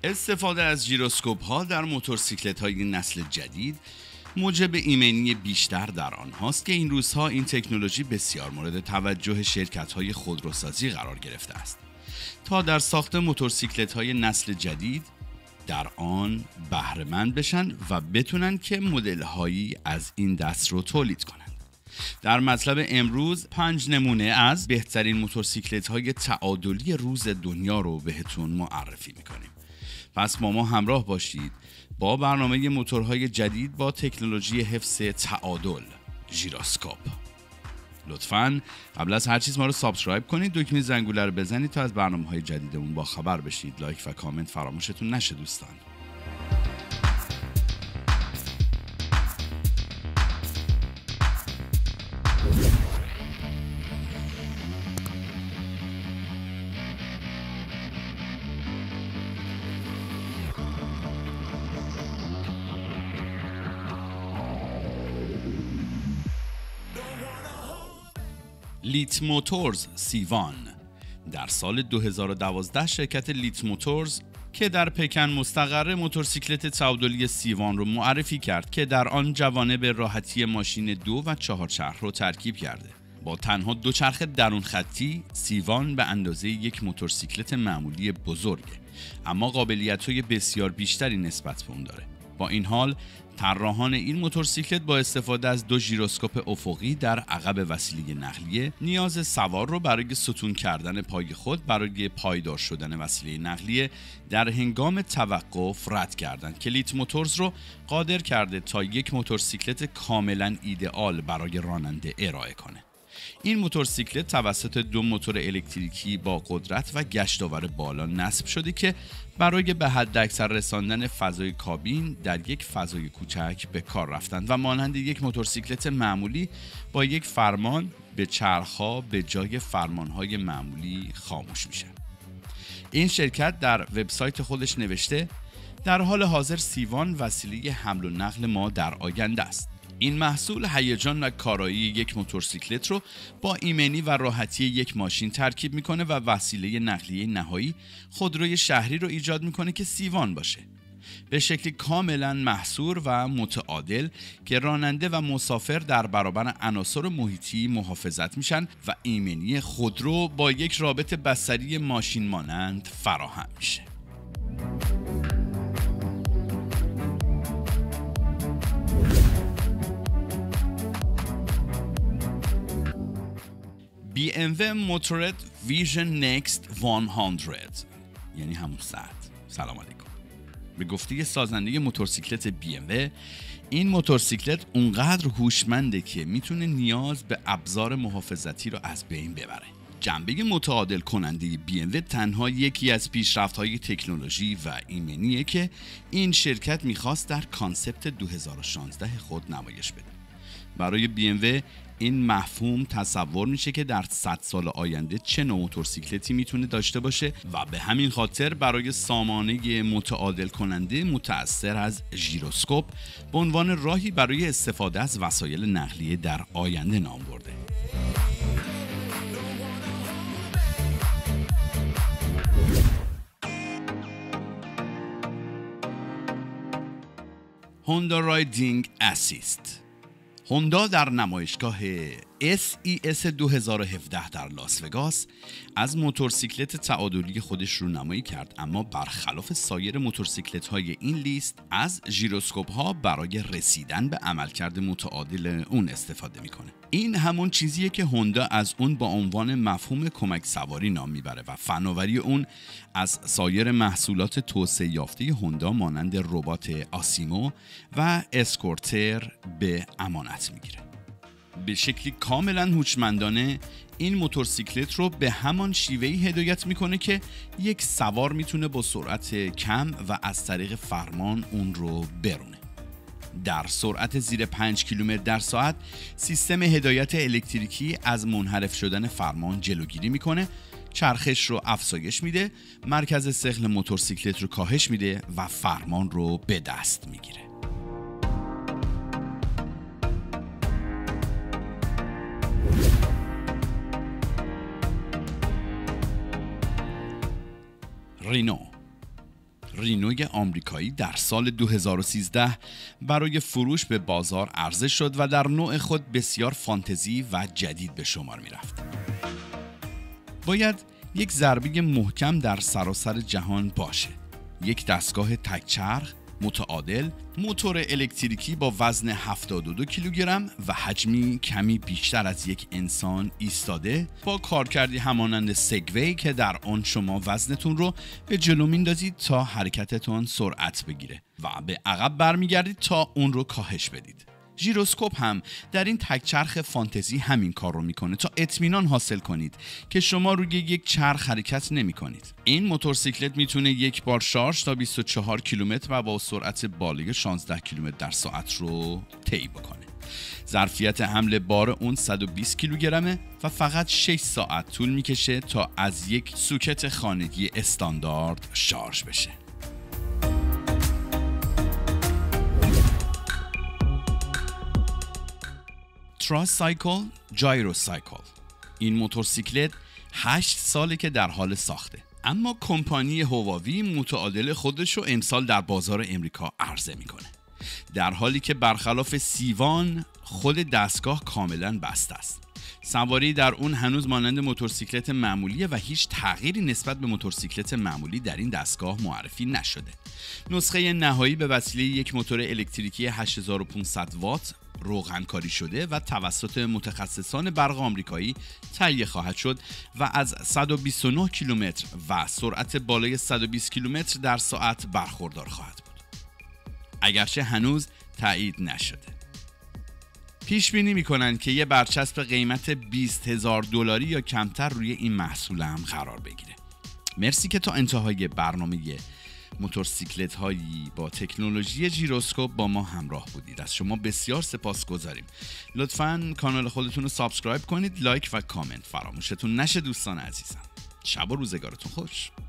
استفاده از ژیروسکوپ ها در موتورسیکلت های نسل جدید موجب ایمنی بیشتر در آنهاست که این روزها این تکنولوژی بسیار مورد توجه شرکت های خودروسازی قرار گرفته است تا در ساخت موتورسیکلت های نسل جدید در آن بهره مند بشن و بتونن که مدل هایی از این دست رو تولید کنند. در مطلب امروز 5 نمونه از بهترین موتورسیکلت های تعادلی روز دنیا رو بهتون معرفی میکنیم. پس با ما همراه باشید با برنامه موتورهای جدید با تکنولوژی حفظ تعادل ژیروسکوپ. لطفاً قبل از هر چیز ما رو سابسکرایب کنید، دکمه زنگوله رو بزنید تا از برنامه‌های جدیدمون با خبر بشید. لایک و کامنت فراموشتون نشه دوستان. لیت موتورز سیوان. در سال 2012 شرکت لیت موتورز که در پکن مستقر موتورسیکلت تعادلی سیوان رو معرفی کرد که در آن جوانب راحتی ماشین 2 و 4 چرخ رو ترکیب کرده. با تنها 2 چرخ درون خطی سیوان به اندازه یک موتورسیکلت معمولی بزرگه، اما قابلیت‌های بسیار بیشتری نسبت به اون داره. با این حال طراحان این موتورسیکلت با استفاده از 2 ژیروسکوپ افقی در عقب وسیله نقلیه نیاز سوار رو برای ستون کردن پای خود برای پایدار شدن وسیله نقلیه در هنگام توقف رد کردند که لیت موتورز رو قادر کرده تا یک موتورسیکلت کاملا ایدئال برای راننده ارائه کنه. این موتورسیکلت توسط 2 موتور الکتریکی با قدرت و گشتاور بالا نصب شده که برای به حداکثر رساندن فضای کابین در یک فضای کوچک به کار رفتند و مانند یک موتورسیکلت معمولی با یک فرمان به چرخ‌ها به جای فرمان‌های معمولی خاموش میشه. این شرکت در وبسایت خودش نوشته در حال حاضر سیوان وسیله حمل و نقل ما در آینده است. این محصول هیجان و کارایی یک موتورسیکلت رو با ایمنی و راحتی یک ماشین ترکیب میکنه و وسیله نقلیه نهایی خودروی شهری رو ایجاد میکنه که سیوان باشه، به شکلی کاملا محصور و متعادل که راننده و مسافر در برابر عناصر محیطی محافظت میشن و ایمنی خودرو با یک رابط بصری ماشین مانند فراهم میشه. BMW مورد ویژن نکست 100 یعنی همون 100. سلام علیکم. به گفته سازنده موتورسیکلت BMW این موتورسیکلت اونقدر هوشمنده که میتونه نیاز به ابزار محافظتی رو از بین ببره. جنبه متعادل کننده BMW تنها یکی از پیشرفت‌های تکنولوژی و ایمنیه که این شرکت میخواست در کانسپت 2016 خود نمایش بده. برای BMW این مفهوم تصور میشه که در 100 سال آینده چه نوع موتورسیکلتی میتونه داشته باشه و به همین خاطر برای سامانه متعادل کننده متأثر از ژیروسکوپ به عنوان راهی برای استفاده از وسایل نقلیه در آینده نام برده. هوندا رایدینگ اسیست. هوندا در نمایشگاه SES 2017 در لاس وگاس از موتورسیکلت تعادلی خودش رونمایی کرد، اما برخلاف سایر موتورسیکلت‌های این لیست از ژیروسکوپ‌ها برای رسیدن به عملکرد متعادل اون استفاده می‌کنه. این همون چیزیه که هوندا از اون با عنوان مفهوم کمک سواری نام میبره و فناوری اون از سایر محصولات توسعه یافته هوندا مانند ربات آسیمو و اسکورتر به امانت میگیره. به شکلی کاملا هوشمندانه این موتورسیکلت رو به همان شیوهی هدایت میکنه که یک سوار میتونه با سرعت کم و از طریق فرمان اون رو برونه. در سرعت زیر 5 کیلومتر در ساعت سیستم هدایت الکتریکی از منحرف شدن فرمان جلوگیری میکنه، چرخش رو افزایش میده، مرکز ثقل موتورسیکلت رو کاهش میده و فرمان رو به دست میگیره. رینوی آمریکایی در سال 2013 برای فروش به بازار عرضه شد و در نوع خود بسیار فانتزی و جدید به شمار می رفت. باید یک ضربه محکم در سراسر جهان باشه. یک دستگاه تکچرخ متعادل، موتور الکتریکی با وزن 72 کیلوگرم و حجمی کمی بیشتر از یک انسان ایستاده، با کارکردی همانند سگوی که در آن شما وزنتون رو به جلو میندازید تا حرکتتون سرعت بگیره و به عقب برمیگردید تا اون رو کاهش بدید. ژیروسکوپ هم در این تکچرخ فانتزی همین کار رو میکنه تا اطمینان حاصل کنید که شما روی یک چرخ حرکت نمی کنید. این موتورسیکلت میتونه یک بار شارژ تا 24 کیلومتر و با سرعت بالای 16 کیلومتر در ساعت رو طی بکنه. ظرفیت حمل بار اون 120 کیلوگرمه و فقط 6 ساعت طول میکشه تا از یک سوکت خانگی استاندارد شارژ بشه. تراسایکل ژیروسکوپ. این موتورسیکلت 8 ساله که در حال ساخته، اما کمپانی هواوی متعادل خودش رو امسال در بازار امریکا عرضه میکنه، در حالی که برخلاف سیوان خود دستگاه کاملا بسته است. سواری در اون هنوز مانند موتورسیکلت معمولیه و هیچ تغییری نسبت به موتورسیکلت معمولی در این دستگاه معرفی نشده. نسخه نهایی به وسیله یک موتور الکتریکی 8500 وات روغن کاری شده و توسط متخصصان برق آمریکایی تهیه خواهد شد و از 129 کیلومتر و سرعت بالای 120 کیلومتر در ساعت برخوردار خواهد بود، اگرچه هنوز تایید نشده. پیش بینی میکنن که یه برچسب قیمت $20,000 یا کمتر روی این محصول هم قرار بگیره. مرسی که تا انتهای برنامه موتورسیکلت هایی با تکنولوژی ژیروسکوپ با ما همراه بودید. از شما بسیار سپاسگزاریم. لطفاً کانال خودتون رو سابسکرایب کنید، لایک و کامنت فراموشتون نشه دوستان عزیزم. شب و روزگارتون خوش.